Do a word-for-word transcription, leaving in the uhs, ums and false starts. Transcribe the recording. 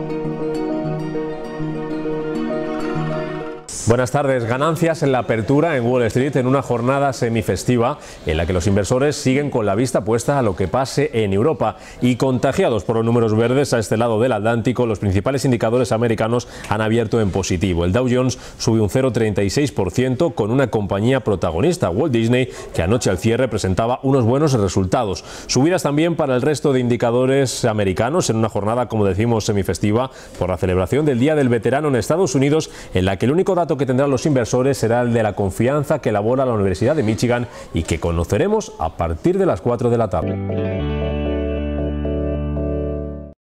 Buenas tardes. Ganancias en la apertura en Wall Street en una jornada semifestiva en la que los inversores siguen con la vista puesta a lo que pase en Europa y contagiados por los números verdes a este lado del Atlántico, los principales indicadores americanos han abierto en positivo. El Dow Jones sube un cero coma treinta y seis por ciento con una compañía protagonista, Walt Disney, que anoche al cierre presentaba unos buenos resultados. Subidas también para el resto de indicadores americanos en una jornada, como decimos, semifestiva por la celebración del Día del Veterano en Estados Unidos, en la que el único dato que tendrán los inversores será el de la confianza que elabora la Universidad de Michigan y que conoceremos a partir de las cuatro de la tarde.